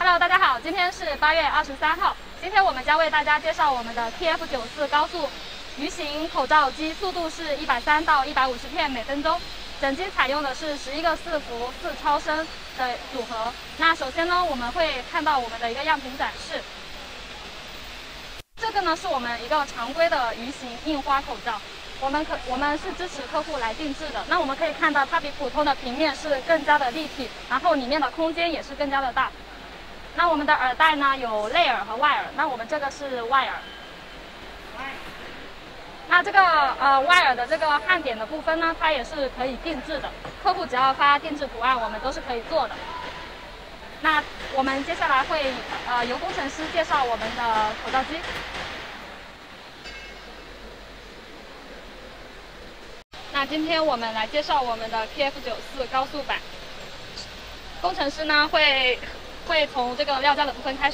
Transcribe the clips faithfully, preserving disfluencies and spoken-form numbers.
Hello， 大家好，今天是八月二十三号。今天我们将为大家介绍我们的 T F 九四高速鱼形口罩机，速度是一百三到一百五十片每分钟。整机采用的是十一个四伏四超声的组合。那首先呢，我们会看到我们的一个样品展示。这个呢是我们一个常规的鱼形印花口罩。 我们可我们是支持客户来定制的。那我们可以看到，它比普通的平面是更加的立体，然后里面的空间也是更加的大。那我们的耳带呢有内耳和外耳，那我们这个是外耳。那这个呃外耳的这个焊点的部分呢，它也是可以定制的，客户只要发定制图案，我们都是可以做的。那我们接下来会呃由工程师介绍我们的口罩机。 那今天我们来介绍我们的 T F 九四高速版。工程师呢会会从这个料架的部分开始。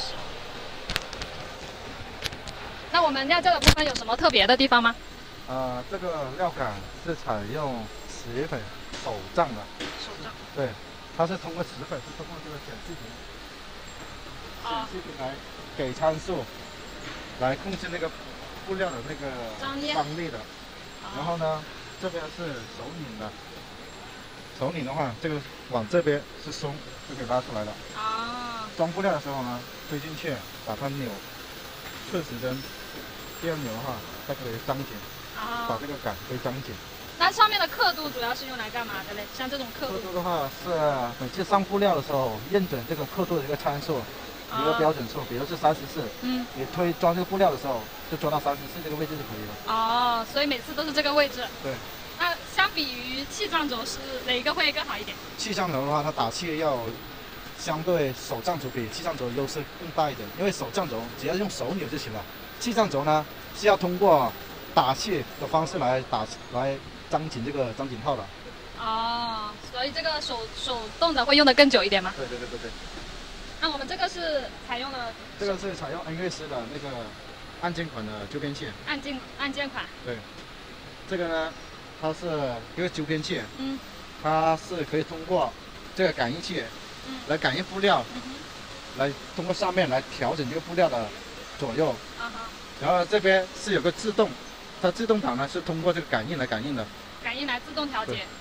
那我们料架的部分有什么特别的地方吗？ 呃，这个料杆是采用石粉手杖的。 手杖。对， 它是通过石粉，是通过这个显示屏，显示屏来给参数，来控制那个布料的那个张力的。然后呢？ 这边是手拧的，手拧的话，这个往这边是松，就可以拉出来了。啊。装布料的时候呢，推进去，把它扭顺时针，这样扭的话，它可以张紧。啊。把这个杆可以张紧。 那上面的刻度主要是用来干嘛的嘞？像这种刻度。 刻度的话是每次上布料的时候，认准这个刻度的一个参数。 一个标准数，比如是三十四，嗯，你推装这个布料的时候，就装到三十四这个位置就可以了。 哦，所以每次都是这个位置。 对。 那相比于气胀轴是哪一个会更好一点？ 气胀轴的话，它打气要相对手杖轴比气胀轴优势更大一点，因为手杖轴只要用手扭就行了，气胀轴呢是要通过打气的方式来打来张紧这个张紧套的。哦， 所以这个手手动的会用的更久一点吗？ 对对对对对。 那我们这个是采用了， 这个是采用恩瑞斯的那个按键款的纠边器。 按键按键款。对， 这个呢，它是一个纠边器，嗯，它是可以通过这个感应器，嗯，来感应布料，嗯、来通过上面来调整这个布料的左右。啊哈。然后这边是有个自动，它自动档呢是通过这个感应来感应的。 感应来自动调节。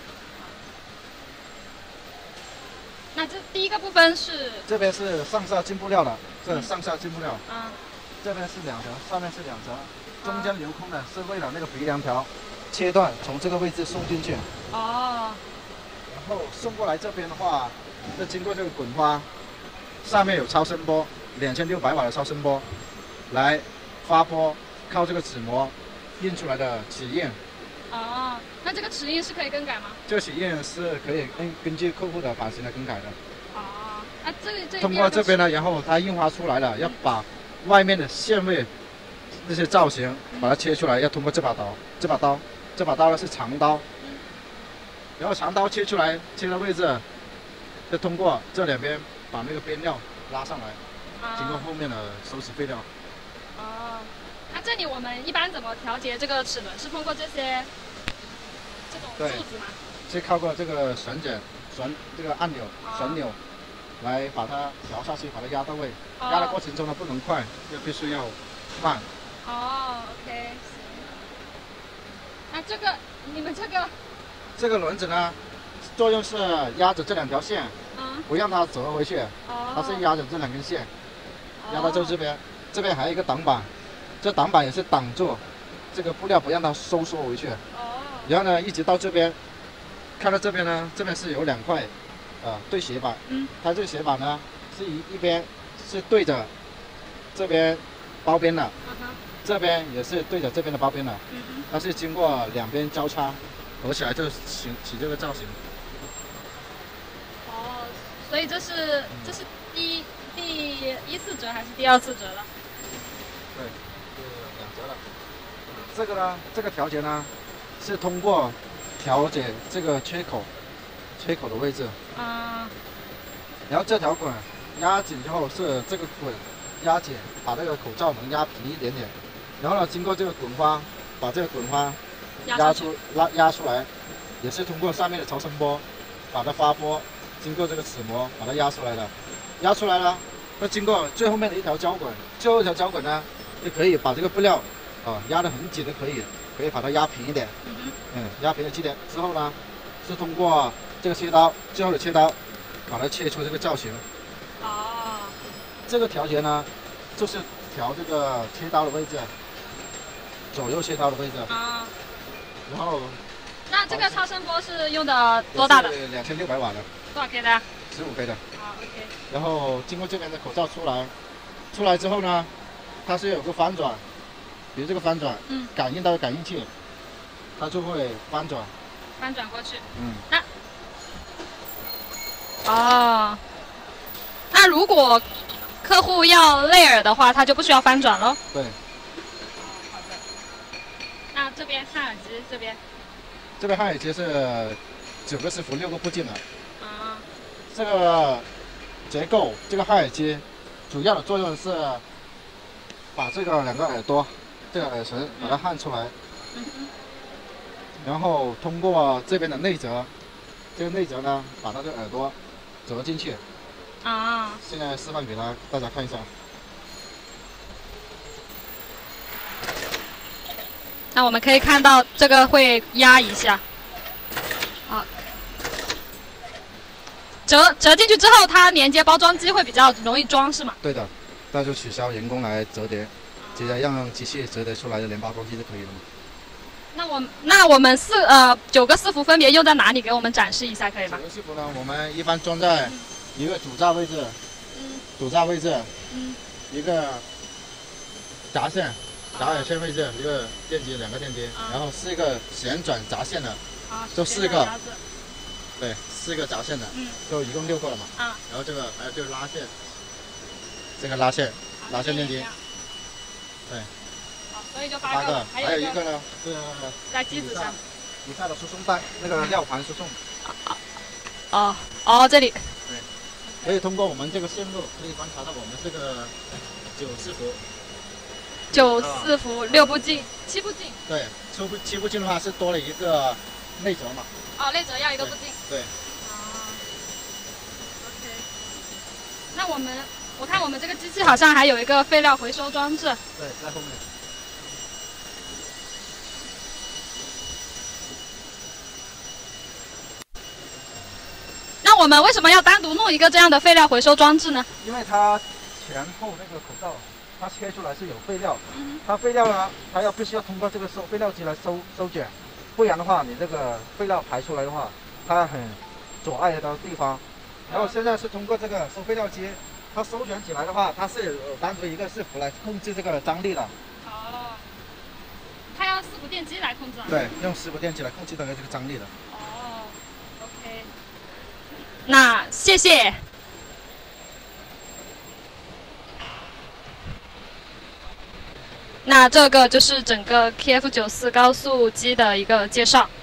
那这第一个部分是这边是上下进布料的，这上下进布料。嗯。这边是两层，上面是两层，中间留空的是为了那个鼻梁条切断，从这个位置送进去。哦。然后送过来这边的话，是经过这个滚花，上面有超声波，两千六百瓦的超声波，来发波，靠这个纸膜印出来的齿印。 哦，那这个齿印是可以更改吗？ 这个齿印是可以根根据客户的版型来更改的。 哦，那这个这通过这边呢，然后它印花出来了，要把外面的线位那些造型把它切出来，要通过这把刀，这把刀，这把刀呢是长刀，然后长刀切出来，切的位置，就通过这两边把那个边料拉上来，经过后面的手指废料。 哦。 那这里我们一般怎么调节这个齿轮？是通过这些这种柱子吗？ 是靠过这个旋卷、旋这个按钮、旋钮来把它调下去，把它压到位。哦、压的过程中呢，不能快，要必须要慢。 哦 ，OK， 行。那这个你们这个这个轮子呢，作用是压着这两条线，嗯、不让它折回去。哦、它是压着这两根线，压到这这边，这边还有一个挡板。 这挡板也是挡住这个布料，不让它收缩回去。哦。然后呢，一直到这边，看到这边呢，这边是有两块，呃，对斜板。嗯。它这个斜板呢，是一一边是对着这边包边的，嗯、这边也是对着这边的包边的。嗯它是经过两边交叉合起来，就起起这个造型。 哦，所以这是、嗯、这是第一第一次折还是第二次折了？ 对。 两折了，这个呢，这个调节呢，是通过调节这个缺口，缺口的位置。啊。然后这条滚压紧之后是这个滚压紧，把这个口罩能压平一点点。然后呢，经过这个滚花，把这个滚花压出拉压出来，也是通过上面的超声波把它发波，经过这个齿模把它压出来的。 压出来了，要经过最后面的一条胶管，最后一条胶管呢，就可以把这个布料啊压得很紧的，可以，可以把它压平一点。嗯嗯，压平了几点之后呢，是通过这个切刀，最后的切刀，把它切出这个造型。哦。这个调节呢，就是调这个切刀的位置，左右切刀的位置。啊。然后。 那这个超声波是用的多大的？ 两千六百瓦的。 多少 K 的？ 十五 K 的。 好 ，OK。 然后经过这边的口罩出来，出来之后呢，它是有个翻转，比如这个翻转，嗯，感应到感应器，它就会翻转。 翻转过去。嗯。那。哦。那如果客户要内耳的话，它就不需要翻转喽？ 对。 好的。那这边汉耳机这边。 这边汉耳机是九个伺服六个部件的。啊。这个结构，这个汉耳机主要的作用是把这个两个耳朵，这个耳绳把它焊出来，嗯、然后通过这边的内折，这个内折呢，把那个耳朵折进去。啊。现在示范给大大家看一下。 那我们可以看到这个会压一下，好，折折进去之后，它连接包装机会比较容易装，是吗？ 对的，那就取消人工来折叠，直接让机器折叠出来的连包装机就可以了嘛。 那我那我们四呃九个伺服分别用在哪里？给我们展示一下可以吗？ 九个伺服呢，我们一般装在一个主栅位置，嗯，主栅位置，嗯，一个闸线。闸耳线位置一个电机，两个电机，啊、然后四个旋转闸线的，啊、就四个，对，四个闸线的，嗯，就一共六个了嘛。啊，然后这个还有就是拉线，这个拉线，拉线电机，对， 好，所以就八个， 还有一个呢是在机子上， 底下的输送带，那个料盘输送。 哦哦哦，这里。 对，可以通过我们这个线路可以观察到我们这个九伺服。 九伺服六部进，七部进。 对，七部七部进的话是多了一个内折嘛。 哦，内折要一个部进。 对。 啊。OK。那我们，我看我们这个机器好像还有一个废料回收装置。 对，在后面。 那我们为什么要单独弄一个这样的废料回收装置呢？ 因为它前后那个口罩。它切出来是有废料，它废料呢，它要必须要通过这个收废料机来收收卷，不然的话，你这个废料排出来的话，它很阻碍到地方。然后现在是通过这个收废料机，它收卷起来的话，它是有单独一个伺服来控制这个张力的。 哦，它要伺服电机来控制啊？ 对，用伺服电机来控制这个这个张力的。 哦 ，OK， 那谢谢。那这个就是整个 K F 九四高速机的一个介绍。